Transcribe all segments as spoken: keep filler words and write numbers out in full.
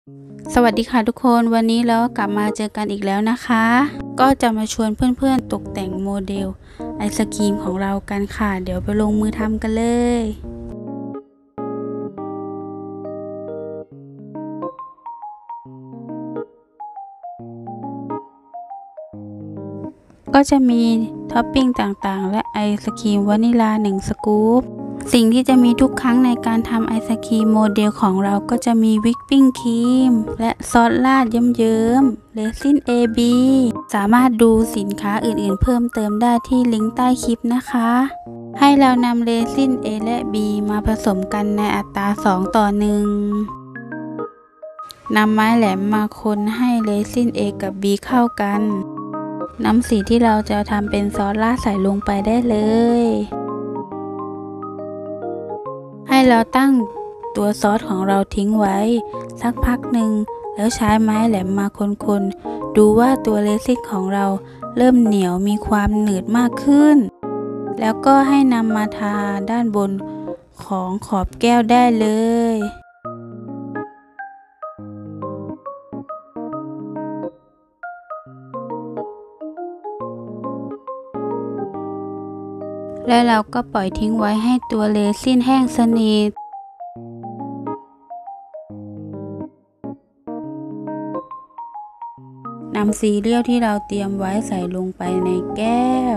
สวัสดีค่ะทุกคนวันนี้เรากลับมาเจอกันอีกแล้วนะคะก็จะมาชวนเพื่อนๆตกแต่งโมเดลไอศกรีมของเรากันค่ะเดี๋ยวไปลงมือทำกันเลยก็จะมีท็อปปิ้งต่างๆและไอศกรีมวานิลาหนึ่งสกู๊ปสิ่งที่จะมีทุกครั้งในการทำไอศกรีมโมเดลของเราก็จะมีวิปปิ้งครีมและซอสราดเยิ้มๆเรซิน เอ บี สามารถดูสินค้าอื่นๆเพิ่มเติมได้ที่ลิงก์ใต้คลิปนะคะให้เรานำเรซิน A และ B มาผสมกันในอัตราสองต่อหนึ่งนำไม้แหลมมาคนให้เรซิน A กับ B เข้ากันนำสีที่เราจะทำเป็นซอสราดใส่ลงไปได้เลยให้เราตั้งตัวซอสของเราทิ้งไว้สักพักหนึ่งแล้วใช้ไม้แหลมมาคนๆดูว่าตัวเรซินของเราเริ่มเหนียวมีความหนืดมากขึ้นแล้วก็ให้นำมาทาด้านบนของขอบแก้วได้เลยและเราก็ปล่อยทิ้งไว้ให้ตัวเรซินแห้งสนิทนำซีเรียลที่เราเตรียมไว้ใส่ลงไปในแก้ว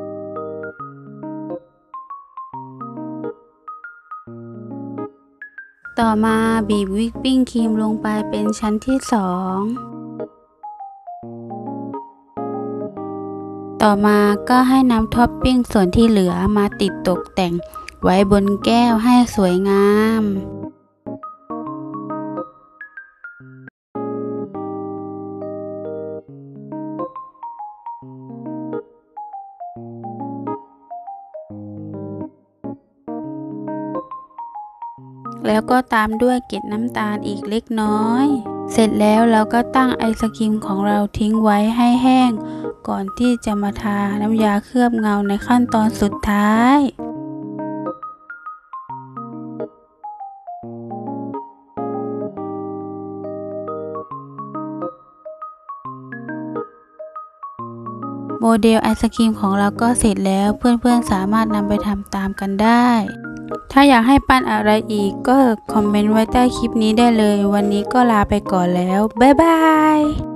ต่อมาบีบวิปปิ้งครีมลงไปเป็นชั้นที่สองต่อมาก็ให้นำท็อปปิ้งส่วนที่เหลือมาติดตกแต่งไว้บนแก้วให้สวยงามแล้วก็ตามด้วยเกล็ดน้ำตาลอีกเล็กน้อยเสร็จแล้วเราก็ตั้งไอศกรีมของเราทิ้งไว้ให้แห้งก่อนที่จะมาทาน้ำยาเคลือบเงาในขั้นตอนสุดท้ายโมเดลไอศกรีมของเราก็เสร็จแล้วเพื่อนๆสามารถนำไปทำตามกันได้ถ้าอยากให้ปั้นอะไรอีกก็คอมเมนต์ไว้ใต้คลิปนี้ได้เลยวันนี้ก็ลาไปก่อนแล้วบ๊ายบาย